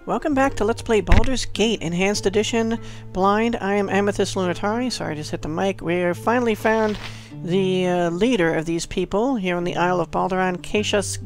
Welcome back to Let's Play Baldur's Gate Enhanced Edition Blind. I am Amethyst Lunatari. Sorry, I just hit the mic. We have finally found the leader of these people here on the Isle of Baldur, Kaishas,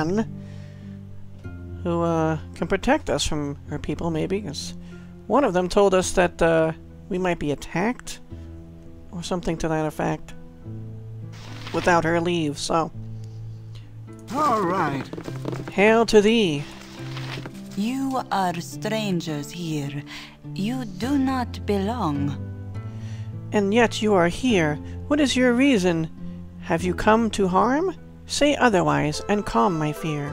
who can protect us from her people, maybe, because one of them told us that we might be attacked, or something to that effect, without her leave, so... All right. Hail to thee. You are strangers here. You do not belong. And yet you are here. What is your reason? Have you come to harm? Say otherwise, and calm my fear.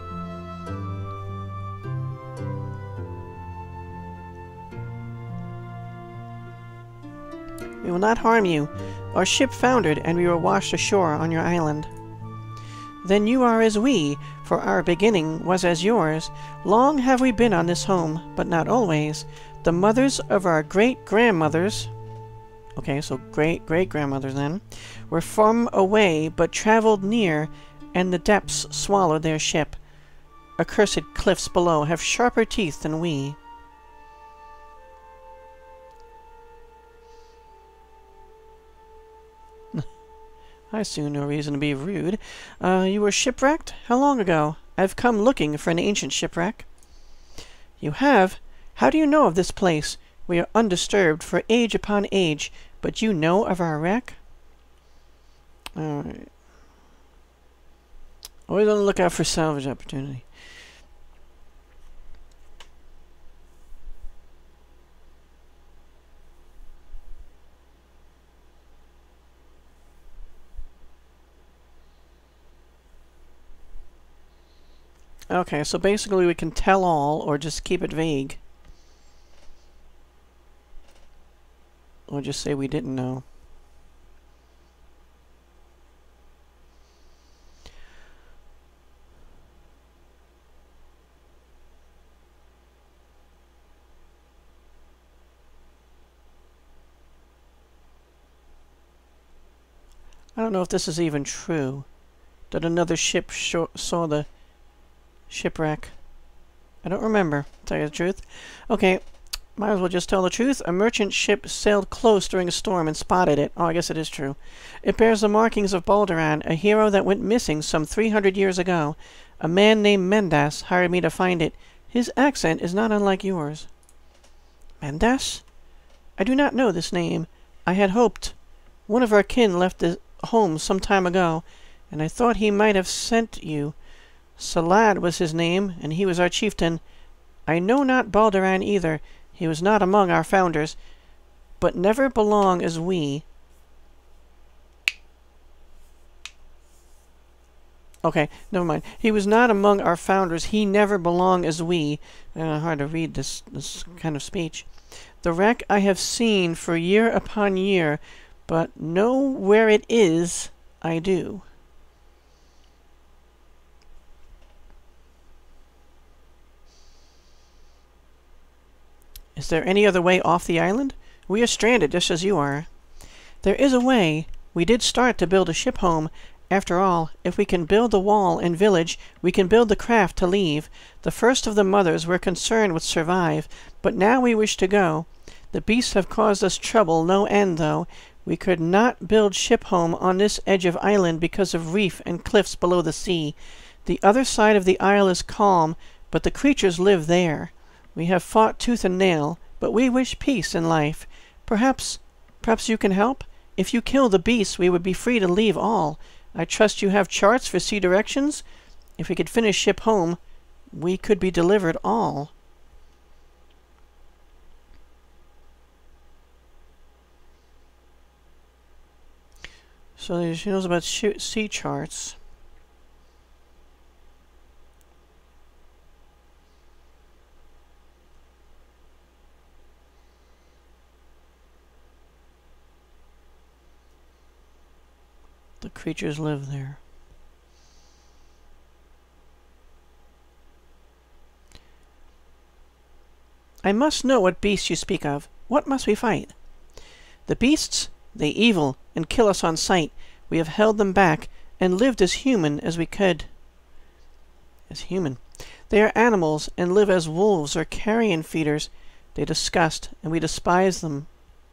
We will not harm you. Our ship foundered, and we were washed ashore on your island. Then you are as we, for our beginning was as yours. Long have we been on this home, but not always. The mothers of our great-grandmothers, okay, so great-great-grandmothers then, were from away, but traveled near, and the depths swallowed their ship. Accursed cliffs below have sharper teeth than we. I see no reason to be rude. You were shipwrecked? How long ago? I've come looking for an ancient shipwreck. You have? How do you know of this place? We are undisturbed for age upon age, but you know of our wreck? Alright. Always on the lookout for salvage opportunity. Okay, so basically we can tell all, or just keep it vague. Or just say we didn't know. I don't know if this is even true. That another ship saw the shipwreck. I don't remember, to tell you the truth. Okay, might as well just tell the truth. A merchant ship sailed close during a storm and spotted it. Oh, I guess it is true. It bears the markings of Baldur, a hero that went missing some 300 years ago. A man named Mendas hired me to find it. His accent is not unlike yours. Mendas? I do not know this name. I had hoped. One of our kin left the home some time ago, and I thought he might have sent you. Salad was his name, and he was our chieftain. I know not Baldur either. He was not among our founders, but never belong as we. Okay, never mind. He was not among our founders. He never belonged as we. Hard to read this kind of speech. The wreck I have seen for year upon year, but know where it is, I do. Is there any other way off the island? We are stranded just as you are. There is a way. We did start to build a ship home. After all, if we can build the wall and village, we can build the craft to leave. The first of the mothers were concerned with survive, but now we wish to go. The beasts have caused us trouble no end, though. We could not build ship home on this edge of island because of reef and cliffs below the sea. The other side of the isle is calm, but the creatures live there. We have fought tooth and nail, but we wish peace in life. Perhaps you can help? If you kill the beasts, we would be free to leave all. I trust you have charts for sea directions? If we could finish ship home, we could be delivered all. So she knows about sea charts. The creatures live there. I must know what beasts you speak of. What must we fight? The beasts? They evil, and kill us on sight. We have held them back, and lived as human as we could. as human. They are animals and live as wolves or carrion feeders. They disgust, and we despise them.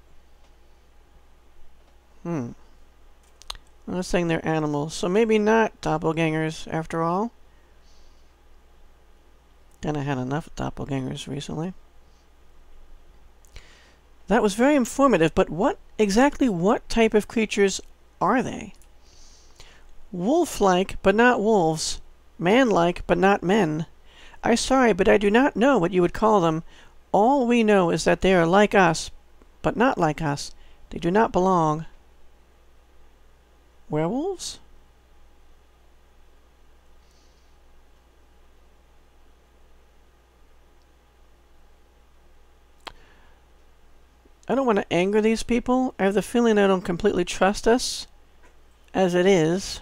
I was saying they're animals, so maybe not doppelgangers after all. Kinda had enough of doppelgangers recently. That was very informative, but exactly what type of creatures are they? Wolf-like, but not wolves. Man-like, but not men. I'm sorry, but I do not know what you would call them. All we know is that they are like us, but not like us. They do not belong. Werewolves? I don't want to anger these people. I have the feeling they don't completely trust us as it is.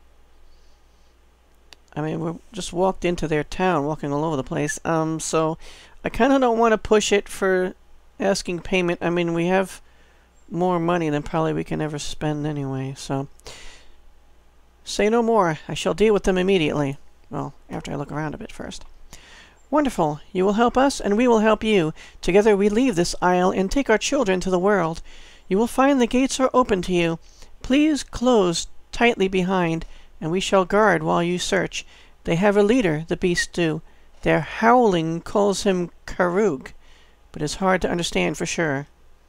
I mean, we just walked into their town, walking all over the place. So I kind of don't want to push it for asking payment. I mean, we have more money than probably we can ever spend anyway, so... Say no more. I shall deal with them immediately. Well, after I look around a bit first. Wonderful. You will help us, and we will help you. Together we leave this isle and take our children to the world. You will find the gates are open to you. Please close tightly behind, and we shall guard while you search. They have a leader, the beasts do. Their howling calls him Karug, but it's hard to understand for sure.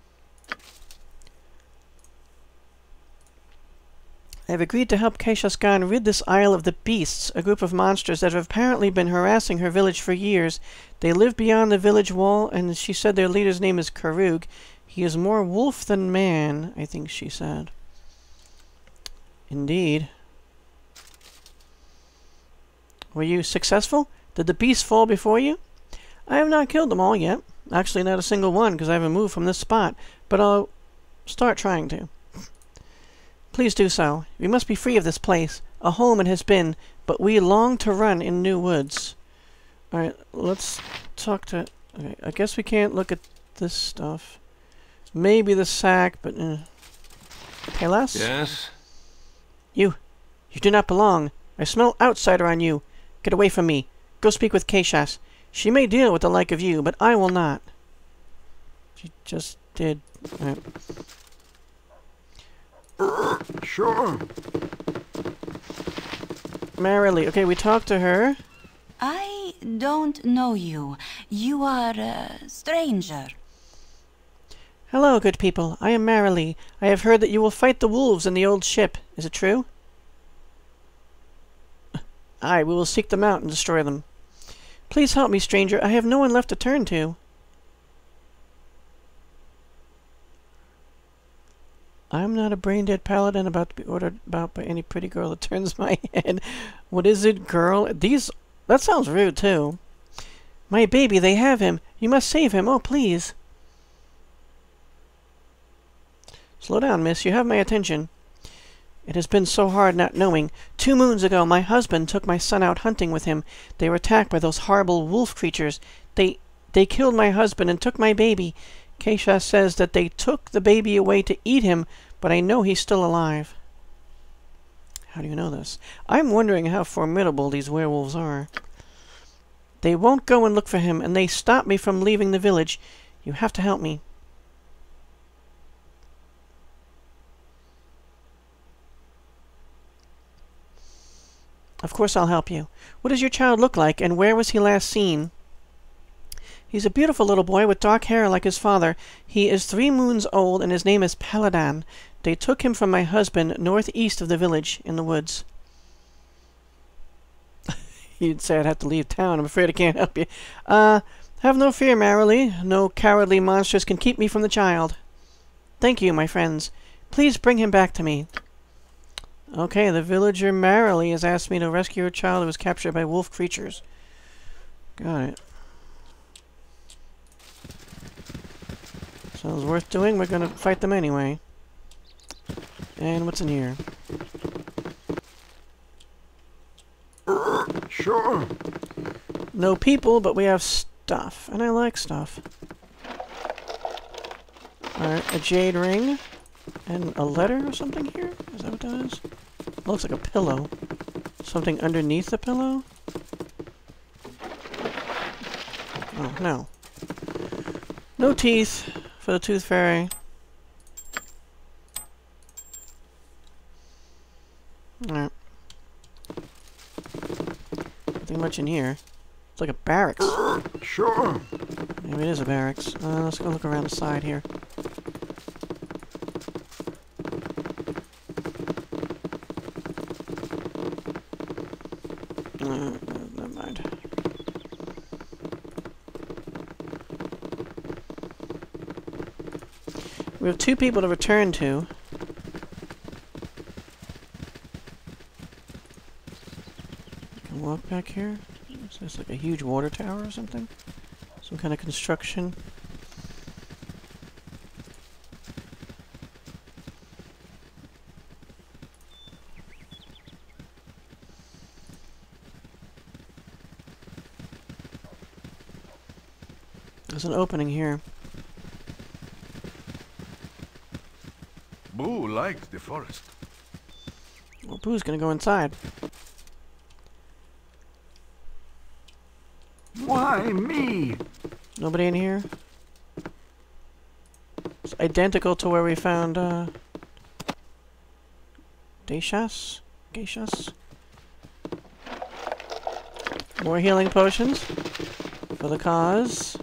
I have agreed to help Kaishas rid this isle of the beasts, a group of monsters that have apparently been harassing her village for years. They live beyond the village wall, and she said their leader's name is Karug. He is more wolf than man, I think she said. Indeed. Were you successful? Did the beasts fall before you? I have not killed them all yet. Actually, not a single one, because I haven't moved from this spot. But I'll start trying to. Please do so. We must be free of this place. A home it has been, but we long to run in new woods. Alright, let's talk to... Okay, I guess we can't look at this stuff. Maybe the sack, but... Kaishas? Yes? You do not belong. I smell outsider on you. Get away from me. Go speak with Kaishas. She may deal with the like of you, but I will not. She just did. Right. Sure. Merrily. Okay, we talked to her. I don't know you. You are a stranger. Hello, good people. I am Merrily. I have heard that you will fight the wolves in the old ship. Is it true? Aye, we will seek them out and destroy them. Please help me, stranger. I have no one left to turn to. I'm not a brain-dead paladin about to be ordered about by any pretty girl that turns my head. What is it, girl? That sounds rude, too. My baby, they have him. You must save him. Oh, please. Slow down, miss. You have my attention. It has been so hard not knowing. 2 moons ago, my husband took my son out hunting with him. They were attacked by those horrible wolf creatures. They killed my husband and took my baby. Kaishas says that they took the baby away to eat him, but I know he's still alive. How do you know this? I'm wondering how formidable these werewolves are. They won't go and look for him, and they stop me from leaving the village. You have to help me. Of course I'll help you. What does your child look like, and where was he last seen? He's a beautiful little boy with dark hair like his father. He is 3 moons old, and his name is Paladin. They took him from my husband northeast of the village in the woods. You'd say I'd have to leave town. I'm afraid I can't help you. Have no fear, Merrily. No cowardly monsters can keep me from the child. Thank you, my friends. Please bring him back to me. Okay, the villager Merrily has asked me to rescue a child who was captured by wolf creatures. Got it. Sounds worth doing. We're gonna fight them anyway. And what's in here? Sure. No people, but we have stuff. And I like stuff. Alright, a jade ring. And a letter or something here? Is that what that is? Looks like a pillow. Something underneath the pillow? Oh, no. No teeth for the Tooth Fairy. Alright. Nothing much in here. It's like a barracks. Sure. Maybe it is a barracks. Let's go look around the side here. Never mind. We have 2 people to return to. I can walk back here. Is this like a huge water tower or something? Some kind of construction? There's an opening here. Boo likes the forest. Well, Boo's gonna go inside. Why me? Nobody in here? It's identical to where we found, Kaishas? Kaishas? More healing potions. For the cause.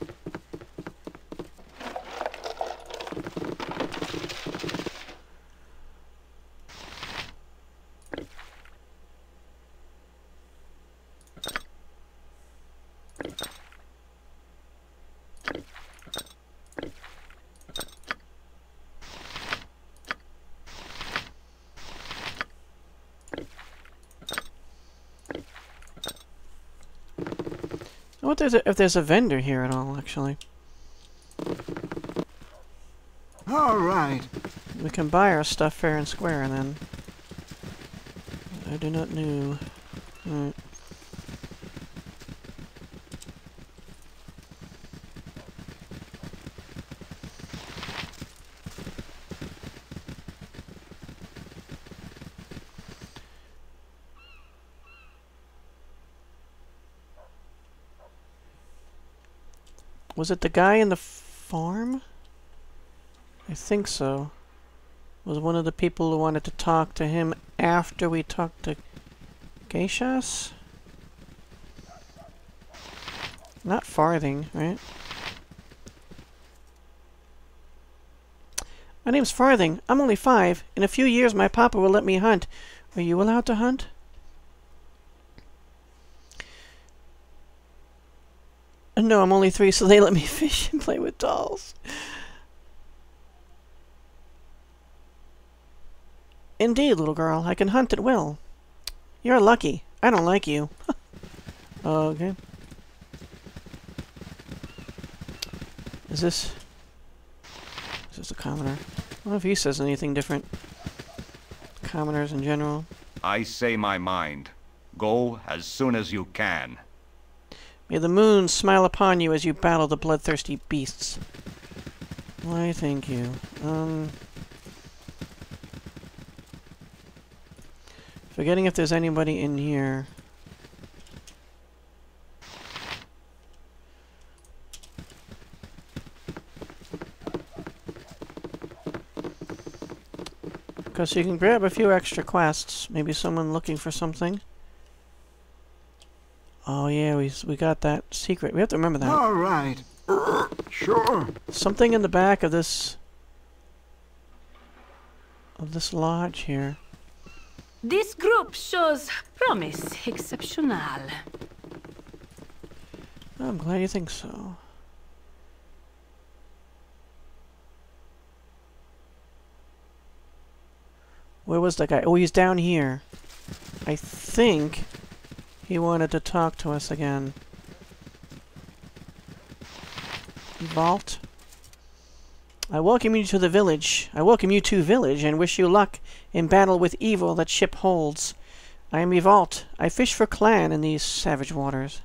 I wonder if there's a vendor here at all, actually. All right. We can buy our stuff fair and square, then. I do not know. Alright. Was it the guy in the farm? I think so. Was one of the people who wanted to talk to him after we talked to Kaishas? Not Farthing, right? My name's Farthing. I'm only 5. In a few years my papa will let me hunt. Are you allowed to hunt? No, I'm only 3, so they let me fish and play with dolls. Indeed, little girl, I can hunt at will. You're lucky. I don't like you. Okay. Is this a commoner? I don't know if he says anything different. Commoners in general. I say my mind. Go as soon as you can. May the moon smile upon you as you battle the bloodthirsty beasts. Why, thank you. Forgetting if there's anybody in here. Because you can grab a few extra quests. Maybe someone looking for something. Oh yeah, we got that secret. We have to remember that. All right. Sure. Something in the back of this lodge here. This group shows promise exceptional. I'm glad you think so. Where was that guy? Oh, he's down here. I think he wanted to talk to us again. Vault. I welcome you to the village. I welcome you to village and wish you luck in battle with evil that ship holds. I am Evault. I fish for clan in these savage waters.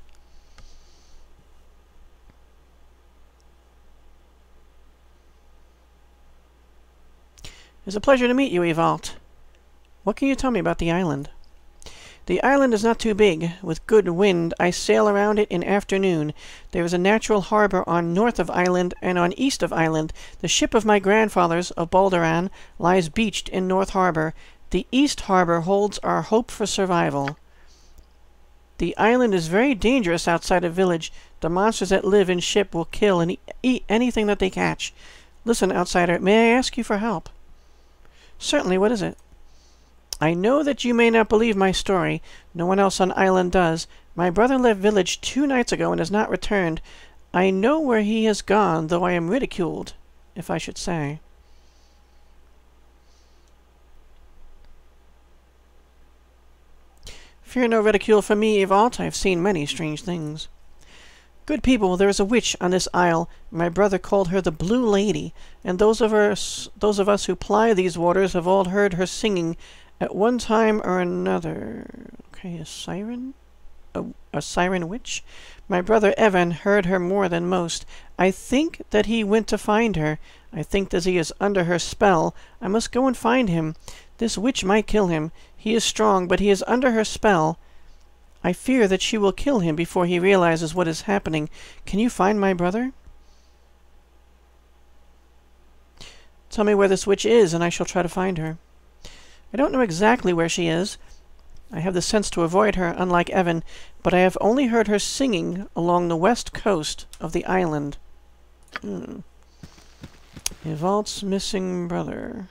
It's a pleasure to meet you, Evault. What can you tell me about the island? The island is not too big. With good wind, I sail around it in afternoon. There is a natural harbor on north of island and on east of island. The ship of my grandfathers, of Baldur, lies beached in North Harbor. The east harbor holds our hope for survival. The island is very dangerous outside of village. The monsters that live in ship will kill and eat anything that they catch. Listen, outsider, may I ask you for help? Certainly, what is it? I know that you may not believe my story. No one else on island does. My brother left village 2 nights ago and has not returned. I know where he has gone, though I am ridiculed, if I should say. Fear no ridicule from me, Evault. I have seen many strange things. Good people, there is a witch on this isle. My brother called her the Blue Lady, and those of us who ply these waters have all heard her singing at one time or another. Okay, a siren? A siren witch? My brother Evan heard her more than most. I think that he went to find her. I think that he is under her spell. I must go and find him. This witch might kill him. He is strong, but he is under her spell. I fear that she will kill him before he realizes what is happening. Can you find my brother? Tell me where this witch is, and I shall try to find her. I don't know exactly where she is. I have the sense to avoid her, unlike Evan, but I have only heard her singing along the west coast of the island. Evault's missing brother.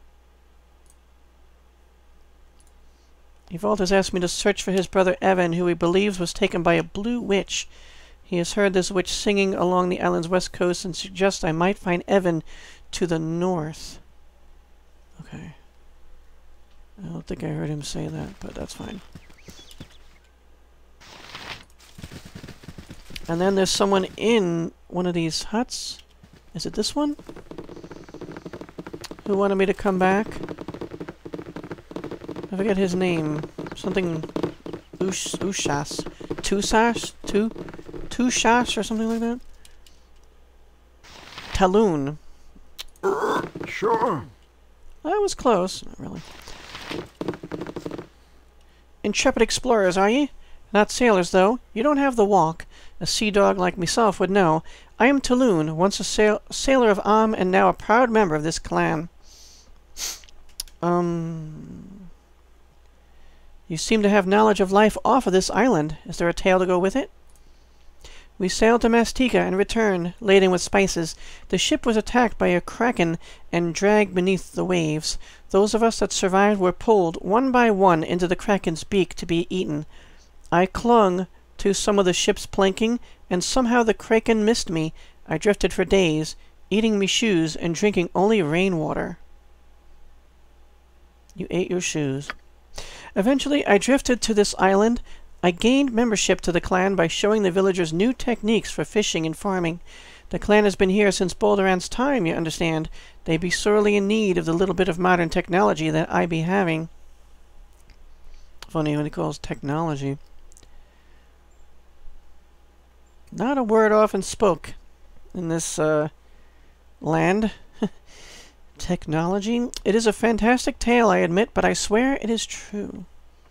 Evault has asked me to search for his brother Evan, who he believes was taken by a blue witch. He has heard this witch singing along the island's west coast and suggests I might find Evan to the north. Okay. I don't think I heard him say that, but that's fine. And then there's someone in one of these huts. Is it this one? Who wanted me to come back? I forget his name. Something... Ushas. Tusash? Tushash or something like that? Talun. Sure. I was close. Not really. Intrepid explorers, are ye? Not sailors, though. You don't have the walk. A sea dog like myself would know. I am Talun, once a sailor of Am, and now a proud member of this clan. You seem to have knowledge of life off of this island. Is there a tale to go with it? We sailed to Mastika and returned, laden with spices. The ship was attacked by a kraken and dragged beneath the waves. Those of us that survived were pulled, one by one, into the kraken's beak to be eaten. I clung to some of the ship's planking, and somehow the kraken missed me. I drifted for days, eating me shoes and drinking only rainwater. You ate your shoes. Eventually, I drifted to this island. I gained membership to the clan by showing the villagers new techniques for fishing and farming. The clan has been here since Baldur's time, you understand. They be sorely in need of the little bit of modern technology that I be having. Funny when he calls technology. Not a word often spoke in this land. Technology. It is a fantastic tale, I admit, but I swear it is true.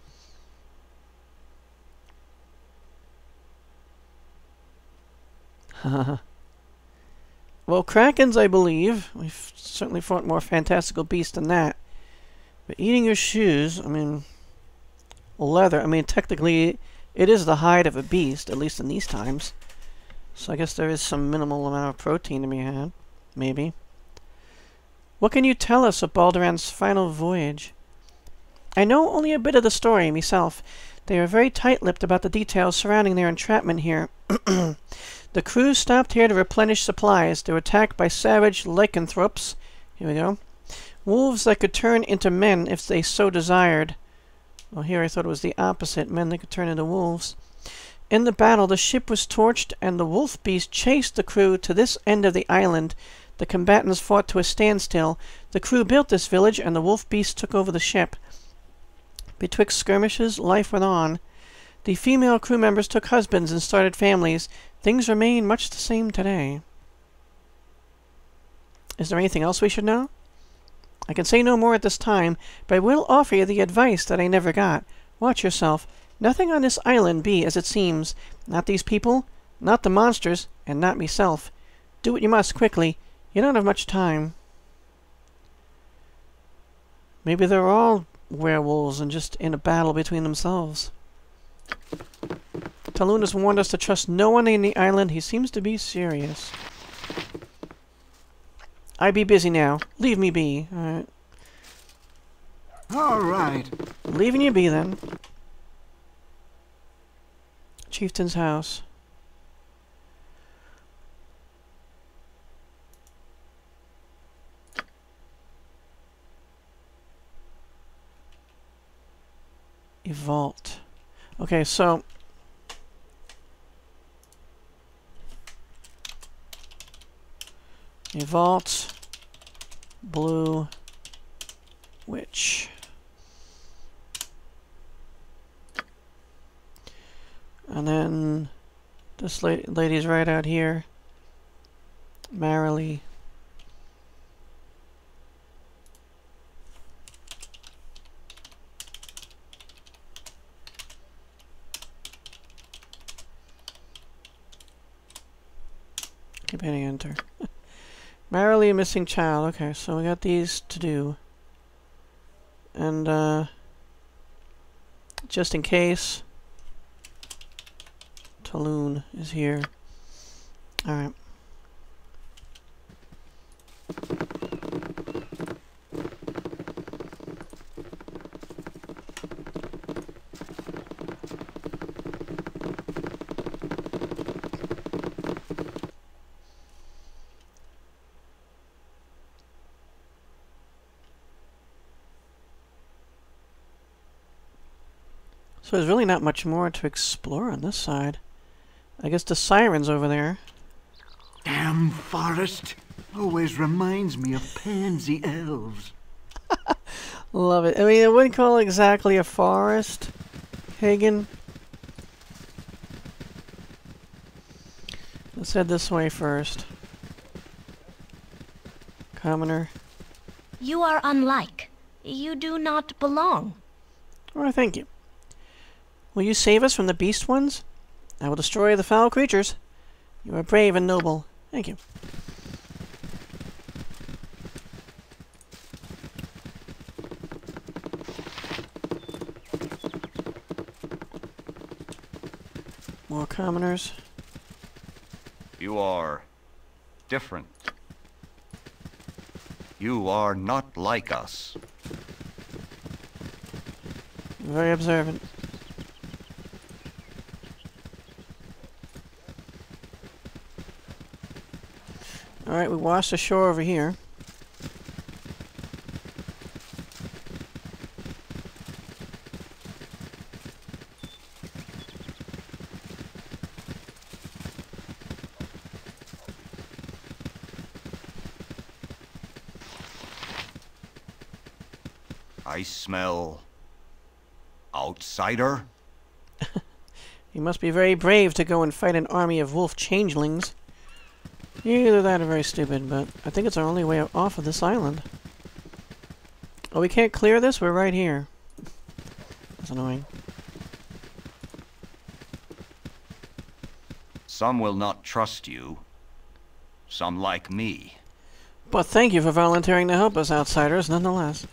Well, krakens, I believe. We've certainly fought more fantastical beasts than that. But eating your shoes, I mean, leather, I mean, technically, it is the hide of a beast, at least in these times. So I guess there is some minimal amount of protein to be had. Maybe. What can you tell us of Baldur's final voyage? I know only a bit of the story myself. They are very tight-lipped about the details surrounding their entrapment here. The crew stopped here to replenish supplies. They were attacked by savage lycanthropes. Here we go. Wolves that could turn into men if they so desired. Well, here I thought it was the opposite. Men that could turn into wolves. In the battle, the ship was torched, and the wolf beast chased the crew to this end of the island. The combatants fought to a standstill. The crew built this village, and the wolf beast took over the ship. Betwixt skirmishes, life went on. The female crew members took husbands and started families. Things remain much the same today. Is there anything else we should know? I can say no more at this time, but I will offer you the advice that I never got. Watch yourself. Nothing on this island be as it seems. Not these people, not the monsters, and not meself. Do what you must quickly. You don't have much time. Maybe they're all werewolves and just in a battle between themselves. Faerûn has warned us to trust no one in the island. He seems to be serious. I be busy now. Leave me be. Alright. All right. Leaving you be then. Chieftain's house. A vault. Okay, so a vault, blue witch. And then this lady's right out here. Merrily. Keep hitting enter. Merrily a missing child. Okay, so we got these to do. And just in case Faerûn is here. Alright. So there's really not much more to explore on this side. I guess the siren's over there. Damn forest. Always reminds me of pansy elves. Love it. I mean, I wouldn't call it exactly a forest, Hagen. Let's head this way first. Commoner. You are unlike. You do not belong. Oh, thank you. Will you save us from the beast ones? I will destroy the foul creatures. You are brave and noble. Thank you. More commoners. You are different. You are not like us. Very observant. Alright, we washed ashore over here. I smell outsider. You must be very brave to go and fight an army of wolf changelings. Either that or very stupid, but I think it's our only way off of this island. Oh, we can't clear this? We're right here. That's annoying. Some will not trust you. Some like me. But thank you for volunteering to help us, outsiders, nonetheless.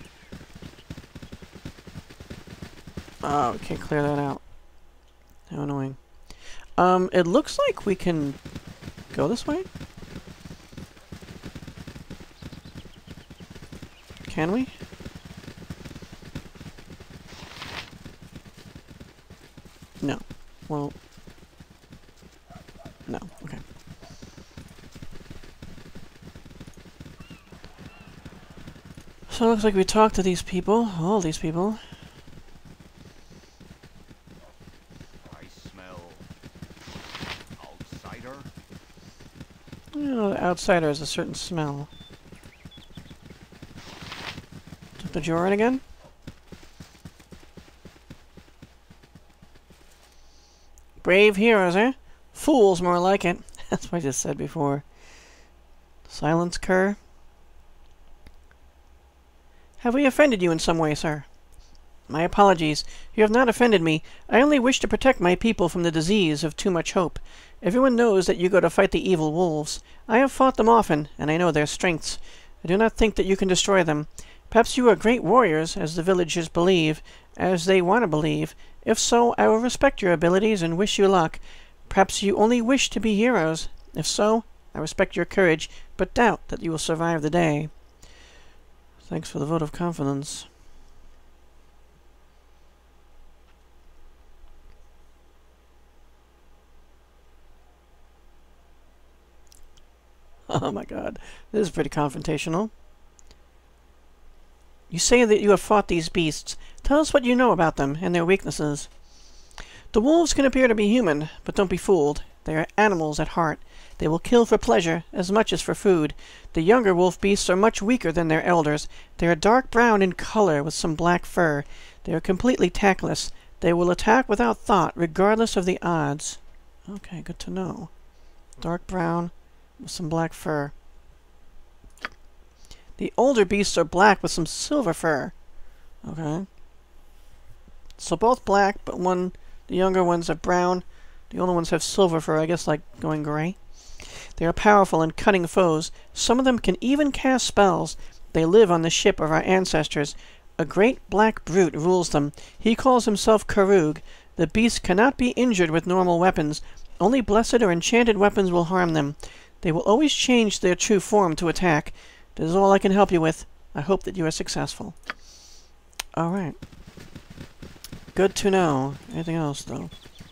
Oh, we can't clear that out. How annoying. It looks like we can go this way? Can we? No. Well... no. Okay. So it looks like we talked to these people. All these people. I smell outsider. You know, the outsider has a certain smell. Took the drawer in again? Brave heroes, eh? Fools, more like it. That's what I just said before. Silence cur. Have we offended you in some way, sir? My apologies. You have not offended me. I only wish to protect my people from the disease of too much hope. Everyone knows that you go to fight the evil wolves. I have fought them often, and I know their strengths. I do not think that you can destroy them. Perhaps you are great warriors, as the villagers believe, as they want to believe. If so, I will respect your abilities and wish you luck. Perhaps you only wish to be heroes. If so, I respect your courage, but doubt that you will survive the day. Thanks for the vote of confidence. Oh my god, this is pretty confrontational. You say that you have fought these beasts. Tell us what you know about them and their weaknesses. The wolves can appear to be human, but don't be fooled. They are animals at heart. They will kill for pleasure as much as for food. The younger wolf beasts are much weaker than their elders. They are dark brown in color with some black fur. They are completely tactless. They will attack without thought, regardless of the odds. Okay, good to know. Dark brown with some black fur. The older beasts are black with some silver fur. Okay. So both black, but the younger ones are brown. The older ones have silver fur, I guess like going gray. They are powerful and cunning foes. Some of them can even cast spells. They live on the ship of our ancestors. A great black brute rules them. He calls himself Karug. The beasts cannot be injured with normal weapons. Only blessed or enchanted weapons will harm them. They will always change their true form to attack. This is all I can help you with. I hope that you are successful. Alright. Good to know. Anything else, though?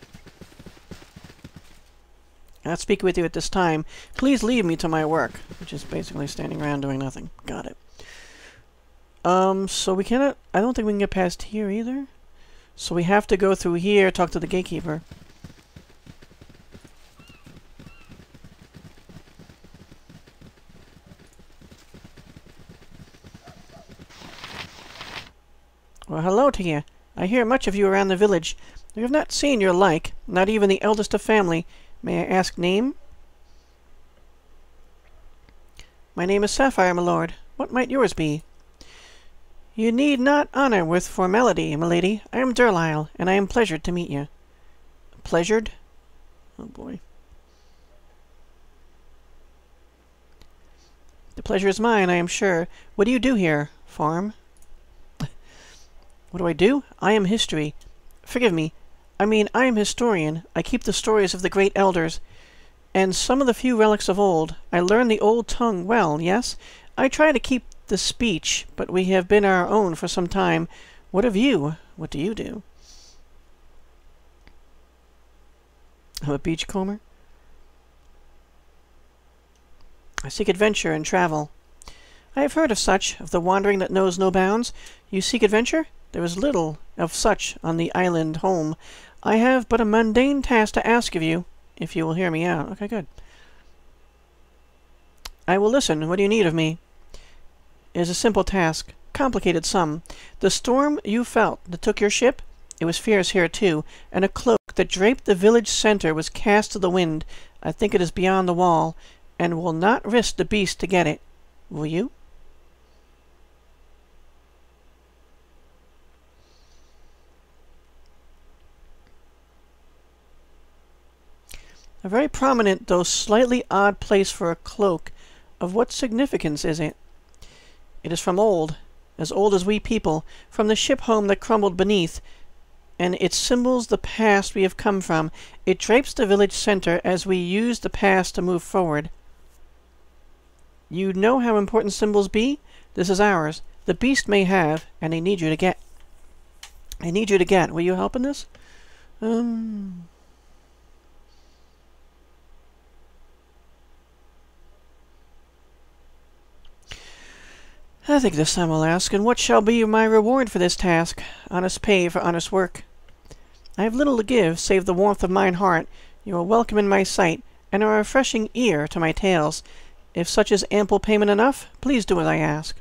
Not speaking with you at this time. Please leave me to my work, which is basically standing around doing nothing. Got it. So we cannot... I don't think we can get past here either. So we have to go through here, talk to the gatekeeper. Well, hello to you. I hear much of you around the village. We have not seen your like, not even the eldest of family. May I ask name? My name is Sapphire, my lord. What might yours be? You need not honor with formality, my lady. I am Durlisle, and I am pleasured to meet you. Pleasured? Oh boy. The pleasure is mine, I am sure. What do you do here? Farm? What do I do? I am history. Forgive me. I mean, I am historian. I keep the stories of the great elders, and some of the few relics of old. I learn the old tongue well, yes? I try to keep the speech, but we have been our own for some time. What of you? What do you do? I'm a beachcomber. I seek adventure and travel. I have heard of such, of the wandering that knows no bounds. You seek adventure? There is little of such on the island home. I have but a mundane task to ask of you, if you will hear me out. Okay, good. I will listen. What do you need of me? It is a simple task. Complicated some. The storm you felt that took your ship, it was fierce here too, and a cloak that draped the village center was cast to the wind. I think it is beyond the wall, and will not risk the beast to get it. Will you? A very prominent, though slightly odd place for a cloak. Of what significance is it? It is from old as we people, from the ship home that crumbled beneath, and it symbols the past we have come from. It drapes the village center as we use the past to move forward. You know how important symbols be? This is ours. The beast may have, and I need you to get. I need you to get. Will you help in this? I think this time I'll ask, and what shall be my reward for this task? Honest pay for honest work. I have little to give, save the warmth of mine heart. You are welcome in my sight, and a refreshing ear to my tales. If such is ample payment enough, please do as I ask.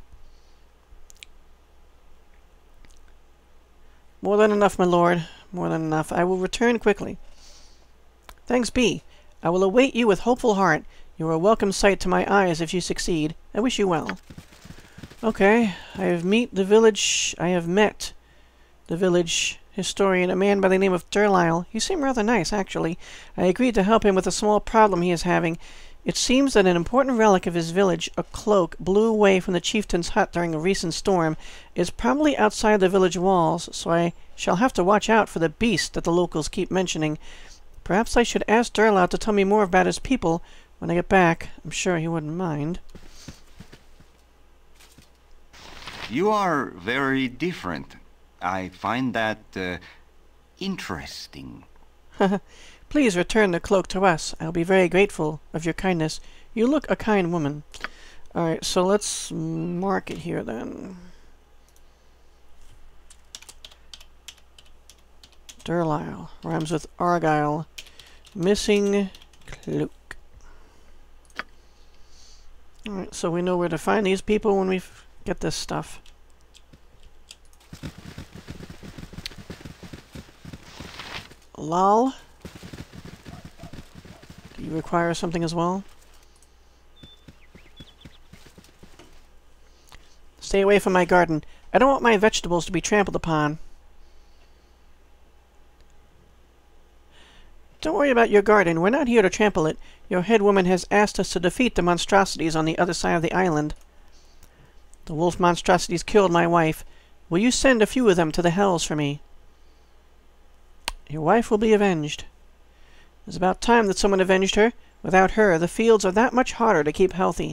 More than enough, my lord. More than enough. I will return quickly. Thanks be. I will await you with hopeful heart. You are a welcome sight to my eyes if you succeed. I wish you well. Okay, I have met the village the village historian, a man by the name of Durlyle. He seemed rather nice, actually. I agreed to help him with a small problem he is having. It seems that an important relic of his village, a cloak, blew away from the chieftain's hut during a recent storm, is probably outside the village walls, so I shall have to watch out for the beast that the locals keep mentioning. Perhaps I should ask Durlyle to tell me more about his people when I get back. I'm sure he wouldn't mind. You are very different. I find that interesting. Please return the cloak to us. I'll be very grateful of your kindness. You look a kind woman. Alright, so let's mark it here then. Durlyle. Rhymes with Argyle. Missing cloak. Alright, so we know where to find these people when we get this stuff. Lol. Do you require something as well? Stay away from my garden. I don't want my vegetables to be trampled upon. Don't worry about your garden. We're not here to trample it. Your head woman has asked us to defeat the monstrosities on the other side of the island. The wolf monstrosities killed my wife. Will you send a few of them to the hells for me? Your wife will be avenged. It's about time that someone avenged her. Without her, the fields are that much harder to keep healthy.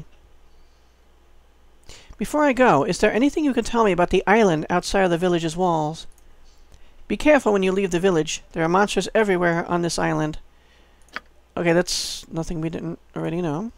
Before I go, is there anything you can tell me about the island outside of the village's walls? Be careful when you leave the village. There are monsters everywhere on this island. Okay, that's nothing we didn't already know.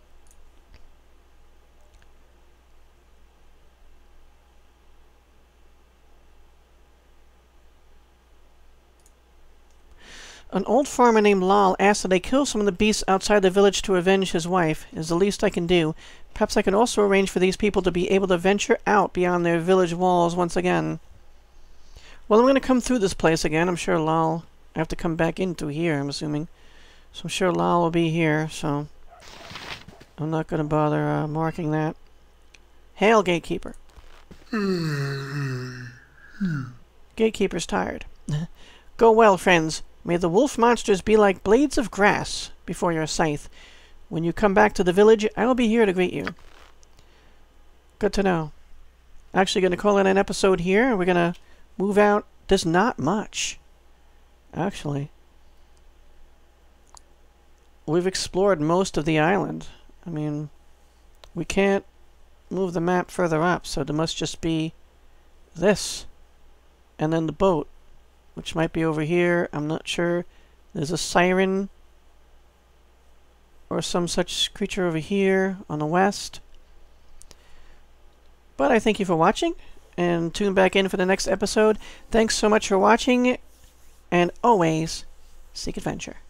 An old farmer named Lal asked that I kill some of the beasts outside the village to avenge his wife. It is the least I can do. Perhaps I can also arrange for these people to be able to venture out beyond their village walls once again. Well, I'm going to come through this place again. I'm sure Lal... I have to come back in through here, I'm assuming. So I'm sure Lal will be here, so... I'm not going to bother marking that. Hail, Gatekeeper. Gatekeeper's tired. Go well, friends. May the wolf monsters be like blades of grass before your scythe. When you come back to the village, I will be here to greet you. Good to know. Actually going to call it an episode here. We're going to move out. There's not much, actually. We've explored most of the island. I mean, we can't move the map further up, so there must just be this. And then the boat, which might be over here. I'm not sure. There's a siren or some such creature over here on the west. But I thank you for watching, and tune back in for the next episode. Thanks so much for watching, and always seek adventure.